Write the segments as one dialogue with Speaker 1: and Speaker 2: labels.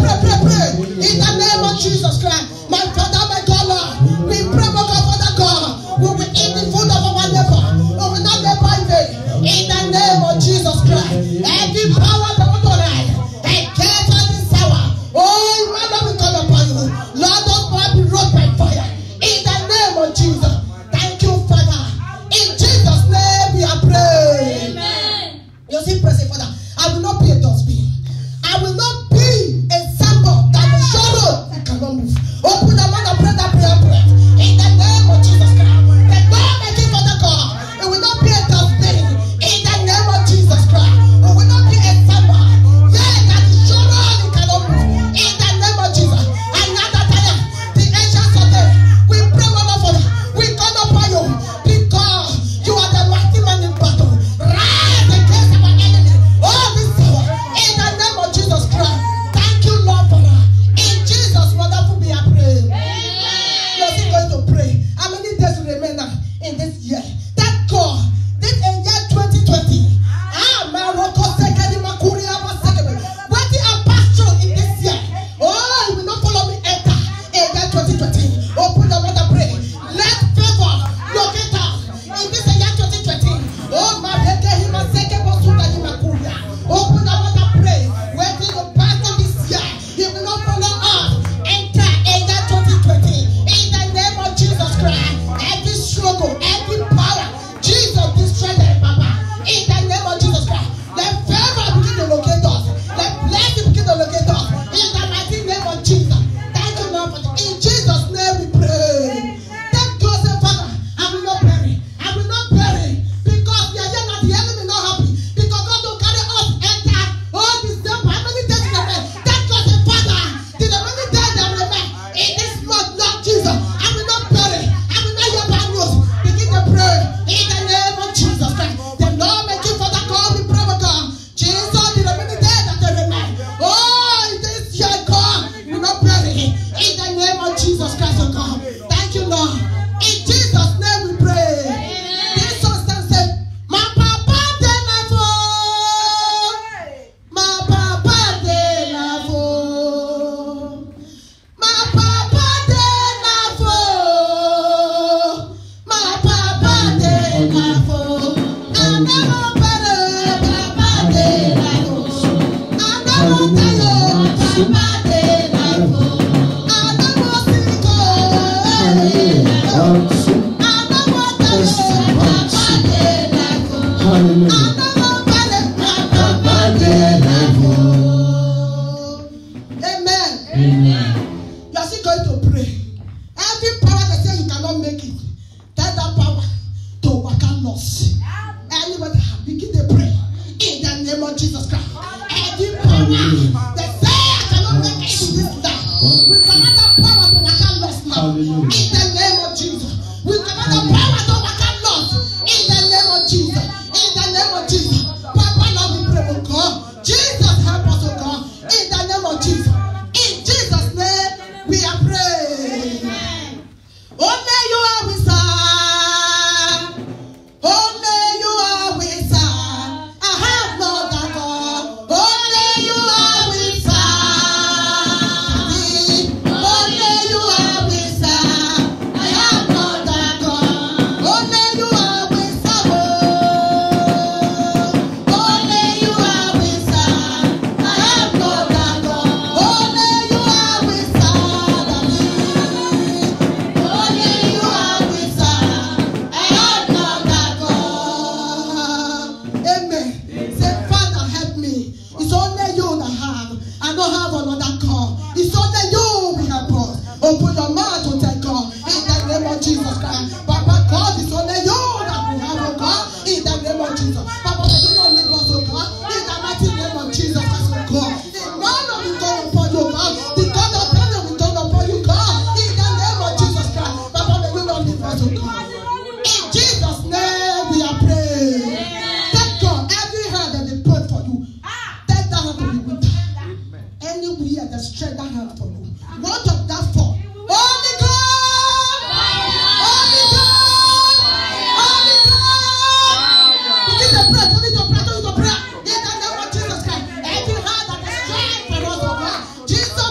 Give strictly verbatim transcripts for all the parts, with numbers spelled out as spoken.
Speaker 1: pray, pray, pray. In the name of Jesus Christ. My Father, my God, Lord. We pray, my God, Father God. We will eat the food of our neighbor. We will not labor in vain. In the name of Jesus Christ. Every power that will rise against us this hour. Oh, Lord, we call upon you. Lord, those power be rolled by fire. In the name of Jesus. Thank you, Father. In Jesus' name we are praying. Amen. You see, praise Father. I will not be a dustbin. I will not be a sample that will show up. You cannot move. Open the mouth and pray that prayer prayer. In the name of Jesus Christ. The Lord may give for the God. It will not be a dustbin. In the name of Jesus Christ. It will not be a sample. Yeah, that will show up. You cannot move. In the name of Jesus. Another time, the ancients of them, we pray, Mother Father. We call upon you because you are the mighty man in battle. Rise against our enemy. Oh, this hour. In the name of Jesus Christ. Thank you, Lord, for that. In Jesus' wonderful name, I pray. You are still going to pray. How many days will remain in this year? That God, this in year twenty twenty. Ah, my Roko Sekedi Makuria Masekebe. What the pastor in this year? Oh, you will not follow me enter in year twenty twenty. Open your mouth and pray. Let favor locate us in this year twenty twenty. Oh, my Reke Himaseke Bosuka Himakuria. Open your mouth and pray. Where did the pastor this year? He will not follow us. Enter in year twenty twenty. In the name of Jesus Christ. Every struggle, every power, Jesus destroy them, Papa. In the name of Jesus Christ. Let favor begin to locate us. Let blessing begin to locate us. In the mighty name of Jesus. Thank you, Lord, for the, in Jesus' name we pray. Thank God, say, Father, I will not bury. I will not bury. Because we are here now, the enemy not happy. Because God don't carry us enter. Oh, December, how many days in the month? Thank God, say, Father, till the many days that remain in this month, Lord Jesus, I will not bury. I will not hear bad news. Begin to pray in the name of Jesus Christ. The Lord may give for the God, we pray for God. Jesus, till the many days that they remain. Oh, this year, God, we will not bury. In the name of Jesus Christ, oh God. Thank you, Lord. In Jesus' name we pray. This song says, my papa de la fo, my papa de la fo, my papa de la fo, my papa de la fo. I never better, papa de la fo. I never tell you, papa de la fo. I never see go. I never tell you, papa de la fo. I never better, papa de la fo. Amen. Amen. You are still going to pray. Every power that says you cannot make it, tell that power to work out loss. Anybody begin to pray in the name of Jesus Christ. Every power that says I cannot make it in this life, we command that power to work out loss now. In the name of Jesus. We command that power to work out loss. In the name of Jesus. In the name of Jesus. Papa, Lord, we pray, oh God. Jesus, help us, oh God. In the name of Jesus. In Jesus' name, we are praying. Only you are with us. Only you are with us. I have no other God. Only you are with us. Only you are with us. I have no other God. Only you are with us. Only you are with us. I have no other God. Only you are with us. Only you are with us. I have no other God. Amen. Say, Father, help me. It's only you that have. I don't have another God. It's only you we help us. Open your mouth to tell God. In the name of Jesus Christ. Papa, God, it's only you that we have, oh God. In the name of Jesus. Papa, do not leave us, oh God. In the mighty name of Jesus Christ, oh God. The Lord of the God upon you, God. The God of heaven will come upon you, God. In the name of Jesus Christ. Papa, may you not leave us, oh God. In Jesus' name we are praying. Thank God. Every hand that they put for you, take that hand to be with you. Anywhere that stretch that hand for you. What of that for? Holy God! Holy God! Holy God! Begin to pray. Begin to pray. Begin to pray. In the name of Jesus Christ. Every hand that is stretched for us, oh God. Jesus.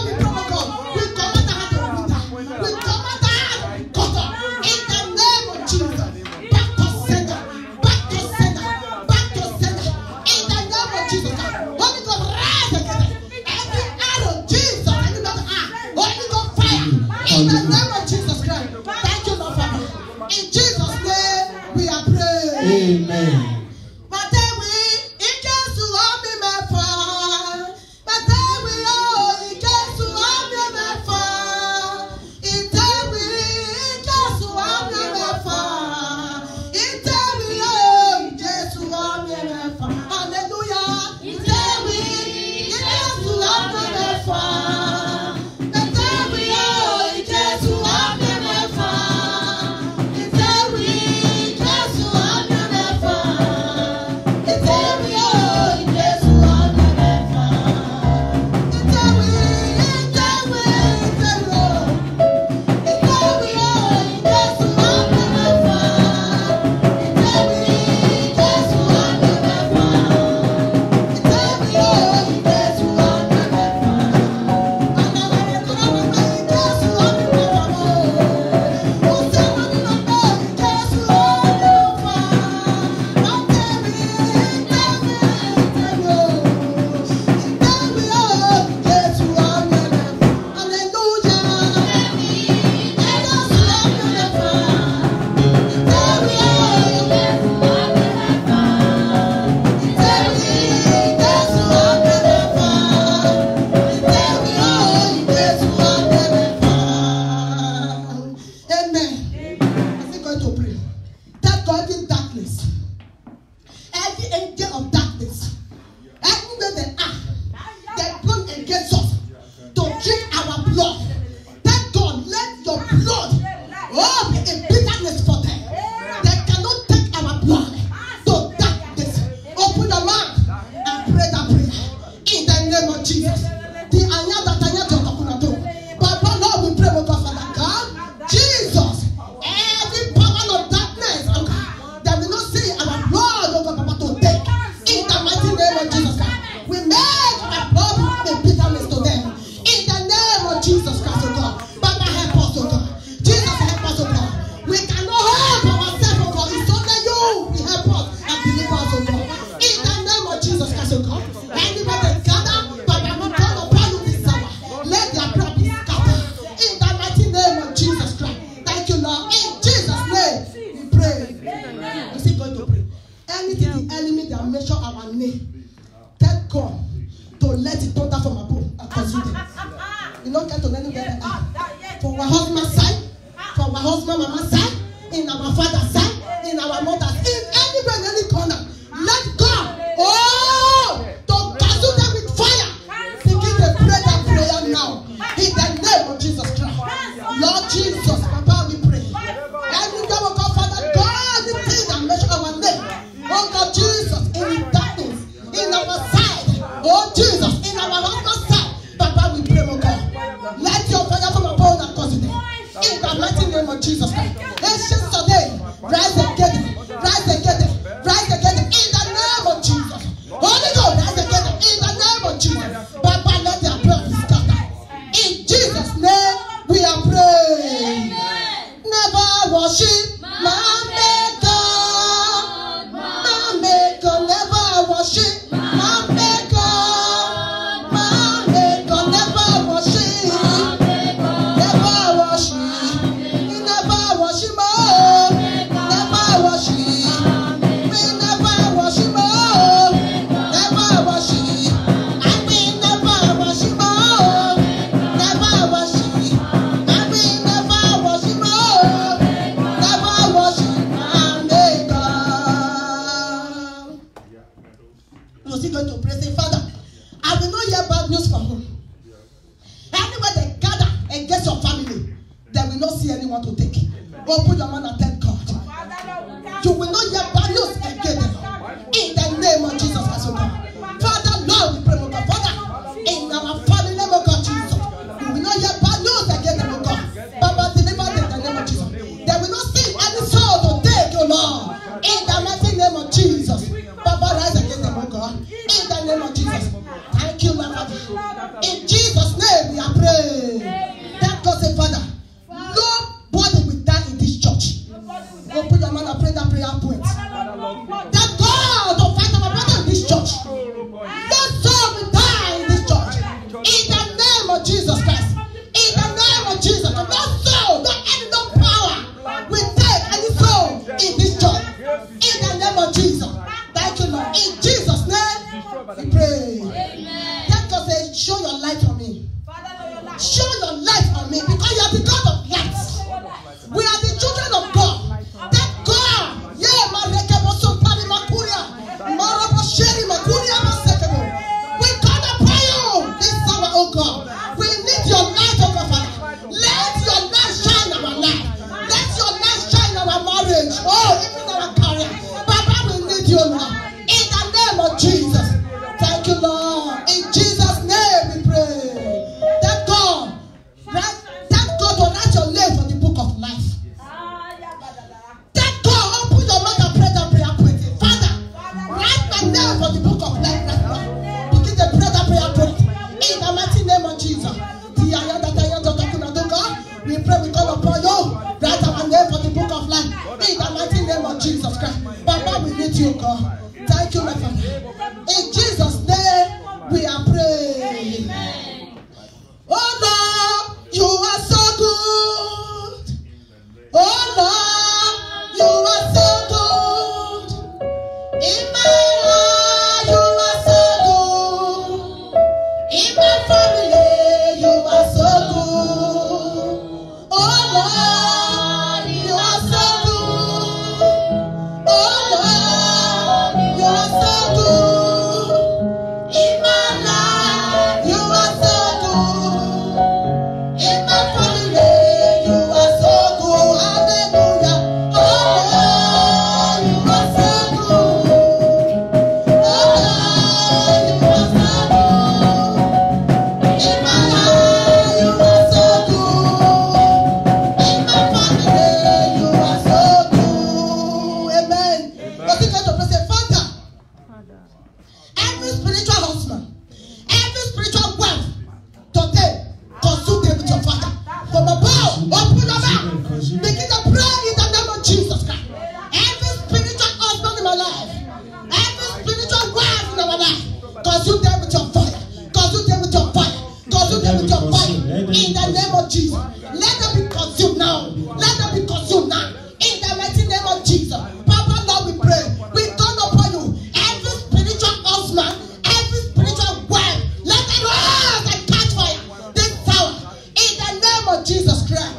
Speaker 1: The anya that anya to talk to. Papa, Lord, we pray, oh God, Father God. Jesus, every power of darkness, oh God, that we not see our blood, oh God, Papa, to take. In the mighty name of Jesus Christ. We make our blood a bitterness to them. In the name of Jesus Christ, oh God. Papa, help us, oh God. Jesus, help us, oh God. We cannot help ourselves, oh God. It's only you will help us and deliver us, oh God. In the name of Jesus Christ, oh God. Anywhere they gather, Papa, we call upon you this hour. Let their prayer be scattered. In the mighty name of Jesus Christ. Thank you, Lord. In Jesus' name, we pray. We're still going to pray. Anything the enemy that measure our name, tell God to let it thunder from above and consume them. We don't get to anywhere. For our husband's side, for our husband, mama's side, in our father's side, in our mother's, in anywhere, in any corner. Let God, oh, to consume them with fire. Begin to pray that prayer now. In the name of Jesus Christ. Lord Jesus, Papa, we pray. Every time, oh God, Father, God, the thing that measure our name. Oh God, Jesus, in darkness, in our side. Oh Jesus, in our husband's side. Papa, we pray, oh God. Let your fire from above and cause it. In the mighty name of Jesus Christ. Ancient today, rise again, rise again, rise again. In the name of Jesus. Holy God, rise again. In the name of Jesus. Papa, let their prayer be scattered. In Jesus' name, we are praying. Never worship my maker. My maker, never worship my maker. My maker, never worship. Never worship. We never worship. Oh. Never worship. We never worship. Oh. Never worship. And we never worship. Oh. Never worship. And we never worship. Oh. Never worship my maker. You're still going to pray, say, Father, I will not hear bad news from home. Anywhere they gather against your family, they will not see anyone to take. Open your mouth and thank God. You will not hear bad news again. In the name of Jesus Christ, oh God. Father, Lord, we pray, oh God. Father, in our family name, oh God, Jesus, we will not hear bad news again, oh God. Papa, deliver them in the name of Jesus. They will not see any soul to take, oh Lord. In the mighty name of Jesus. Papa, rise against them, oh God. In the name of Jesus. Thank you, Lord. In Jesus' name, we are praying. Thank God, say, Father, nobody will die in this church. Open your mouth and pray that prayer point. That God will fight our brother in this church. No soul will die in this church. In the name of Jesus Christ. In the name of Jesus. No soul, no any no power will take any soul in this church. In the name of Jesus. Thank you, Lord. In Jesus' name, we pray. Let God say, show your light on me. Show your light on me because you are the God of light. We are the children of God. That God, yeah, we call upon you this summer, oh God. We need your light, oh God, Father. Let your light shine in our life. Let your light shine in our marriage. Oh, even in our career. Papa, we need you now. In the name of Jesus. Thank you, Lord. In Jesus' name we pray. Thank God. Right? Thank God to write your name for the book of life. Thank God. Open your mouth and pray that prayer point. Father, write my name for the book of life right now. Begin to pray that prayer point. In the mighty name of Jesus. We pray, we call upon you. Write our name for the book of life. In the mighty name of Jesus Christ. Papa, we need you, God. Thank you, my Father. In Jesus' name, we are praying. Oh Lord, you are so good. Oh Lord, you are so good. In my life, you are so good. In my family, you are so good. Oh Lord, you are so good. Oh Lord, them with your fire. In the name of Jesus. Let them be consumed now. Let them be consumed now. In the mighty name of Jesus. Papa, Lord, we pray. We turn upon you. Every spiritual husband, every spiritual wife, let them rise and catch fire this hour. In the name of Jesus Christ.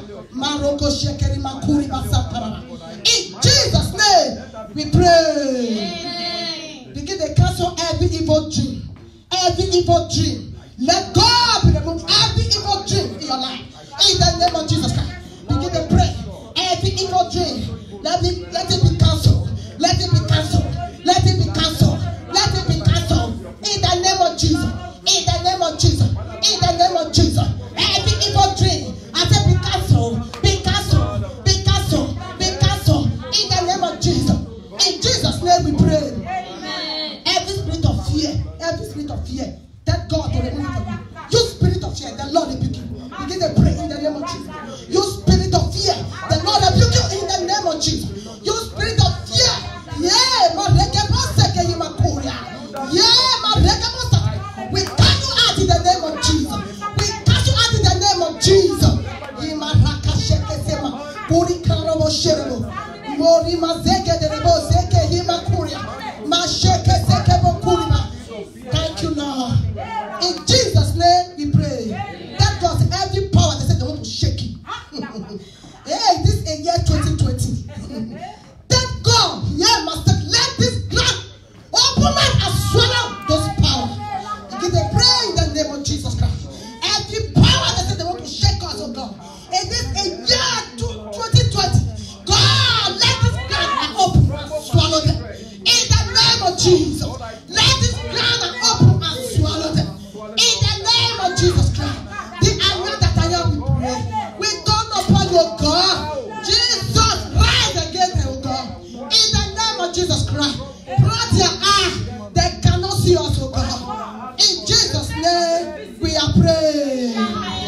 Speaker 1: In Jesus' name, we pray. Amen. Begin to cancel every evil dream. Every evil dream. Let God be removed. Every evil dream in your life. In the name of Jesus Christ. Begin to pray. Every evil dream. Let it, let it be cancelled. Let it be cancelled. Let it be cancelled. Let it be cancelled. In the name of Jesus. In the name of Jesus. In the name of Jesus. Every evil dream. I said be cancelled. Be cancelled. Be cancelled. Be cancelled. In the name of Jesus. In Jesus' name we pray. Amen. Every spirit of fear. Every spirit of fear. That God will remove it from you. You spirit of fear. The Lord rebuke you. Begin to pray in the name of Jesus. You spirit of fear. The Lord rebuke you in the name of Jesus. You spirit of fear. Yeah. Yeah. We cast you out in the name of Jesus. We cast you out in the name of Jesus. Thank you, Lord. In Jesus' name we pray. That was every power they said they want to shake you. Hey, this is a year twenty twenty. Thank God. Yeah, Master, let this ground open up and swallow those powers. Begin to pray in the name of Jesus Christ. Every power they said they want to shake us, oh God. In this a year twenty twenty, God, let this ground open and swallow them. In the name of Jesus, let this ground open and swallow them. In the name of Jesus Christ, the honor that I am, we pray. We turn upon you, God. Jesus, rise again, oh God. In the name of Jesus Christ, blot their eye, they cannot see us, oh God. In Jesus' name, we are praying.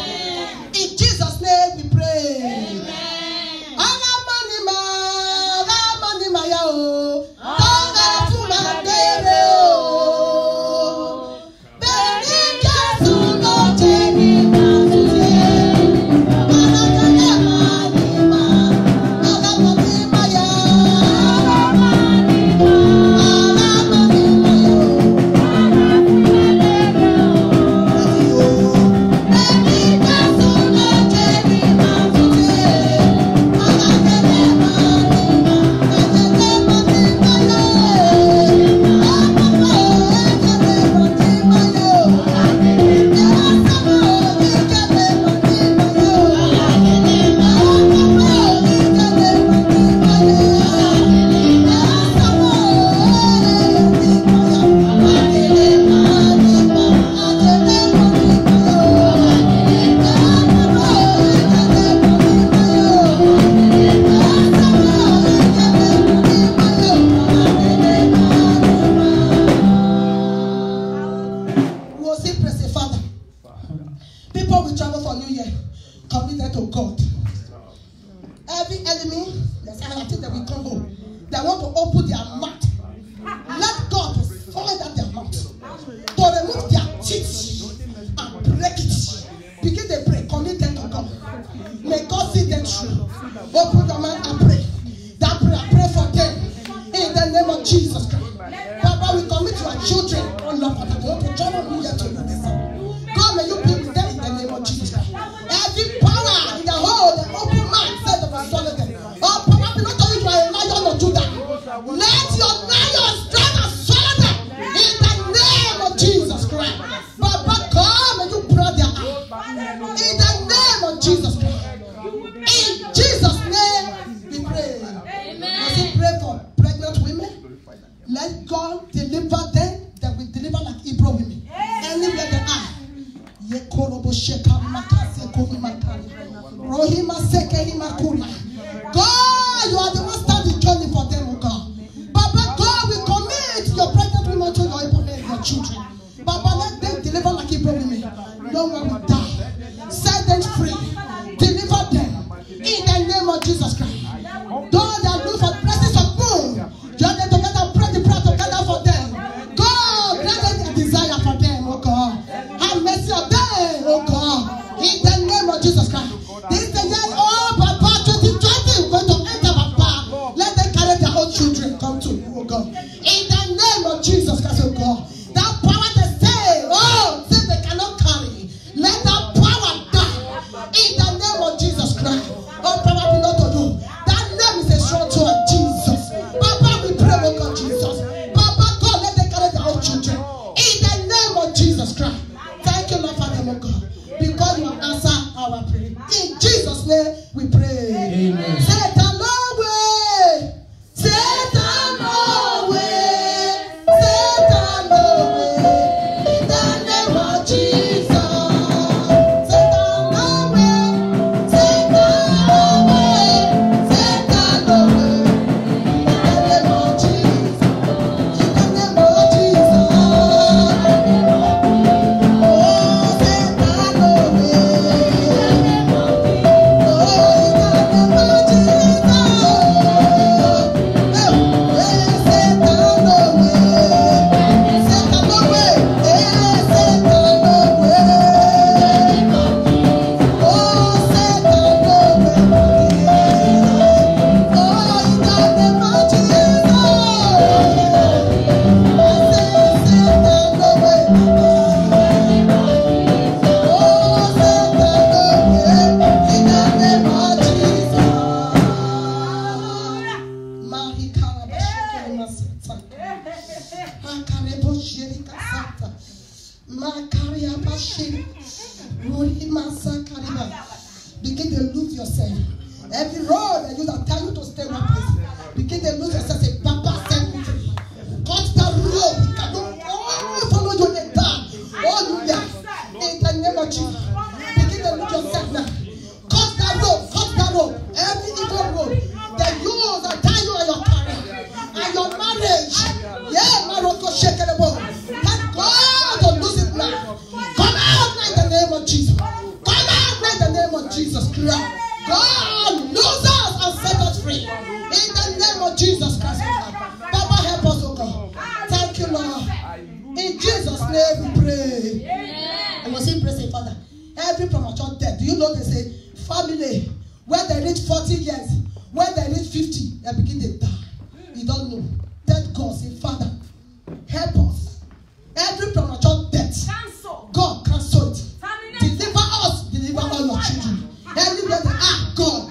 Speaker 1: In Jesus' name, we pray. Desire for them, oh God. Have mercy on them, oh God. because you have answered our prayer. In Jesus' name we pray.
Speaker 2: Amen.
Speaker 1: Satan, no way. Satan, no way. Satan, no way. In the name of Jesus. Satan, no way. Satan, no way. Satan, no way. In the name of Jesus. In the name of Jesus. Oh, Satan, no Begin to lose yourself. Every road that you that tell you to stay one place, begin to lose yourself. Say, Papa, send me. Cut that road. He cannot oh, follow you in down. Oh, you there. In the name of Jesus. Begin to lose yourself now. Cut that road. Cut that road. Every evil road. The use that tie you and your career and your marriage. Yeah, Marocco, shake it about. Thank God to lose it now. Come out now in the name of Jesus. Come out now in the name of Jesus Christ. God knows us and set us free. In the name of Jesus Christ. Papa, help us, oh God. Thank you, Lord. In Jesus' name we pray. And we say, praise the Father. Every premature death, do you know they say, family, when they reach forty years, when they reach fifty, they begin to die. You don't know. Thank God, say, Father, help us. Every premature death, God cancel it. Deliver us, deliver all your children. Everywhere they are, God,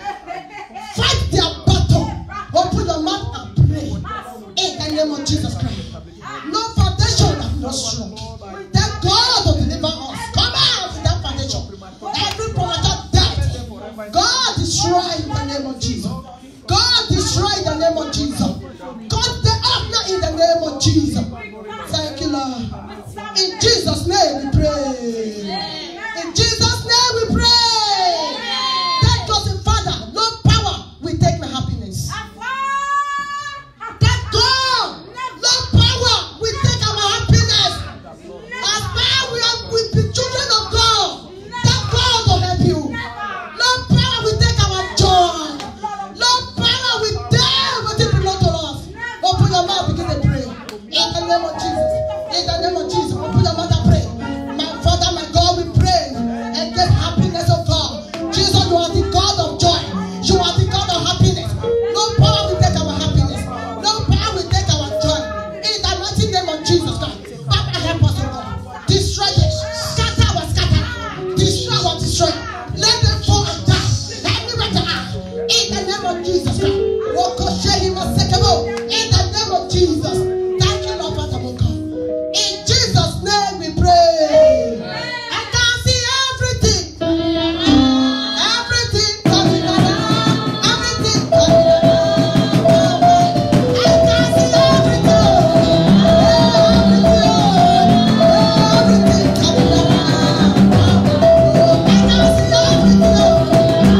Speaker 1: fight their battle. Open your mouth and pray. In the name of Jesus Christ. No foundation that not strong. Thank God to deliver us. Come out with that foundation. Every premature death, God destroy in the name of Jesus. God destroy in the name of Jesus. God the up now in the name of Jesus. Thank you, Lord. In Jesus' name we pray. In Jesus' name we pray. Thank God the Father. No power will take my happiness. Thank God. No power will take our happiness. As far we are with the children of God. Thank God will help you. No power will take our joy. No power will dare what it belongs to us. Open your mouth, begin to pray. In the name of Jesus. In the name of Jesus. Open your mouth and pray. My Father, my God, we pray and get happiness of God. Jesus, you are the God of joy. You are the God of happiness. No power will take our happiness. No power will take our joy. In the mighty name of Jesus Christ. Papa, help us, O God. Destroy it. Scatter our scatter. Destroy our destroy. Let them fall and die. Everywhere they are. In the name of Jesus Christ. In the name of Jesus. Thank you, Lord, Father, O God. In Jesus' name we pray. I can see everything. Everything coming around. Everything coming around. I can see everything. Everything. Everything coming around. I can see everything.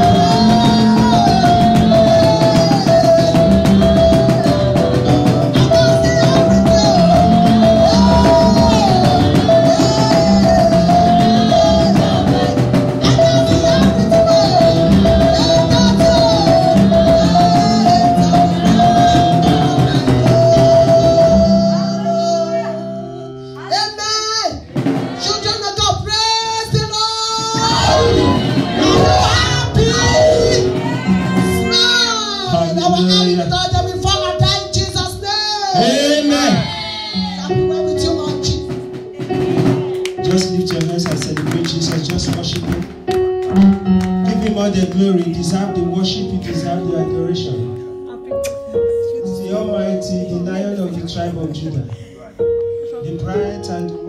Speaker 2: The glory, you deserve the worship, you deserve the adoration. The Almighty, the Lion of the tribe of Judah, the bright and